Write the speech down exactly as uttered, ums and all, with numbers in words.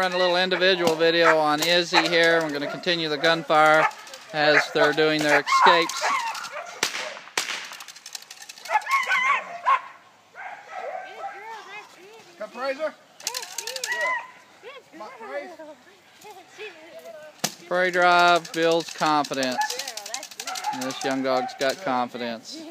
run a little individual video on Izzy here. We're going to continue the gunfire as they're doing their escapes. Come, Fraser. Prey drive builds confidence. And this young dog's got confidence.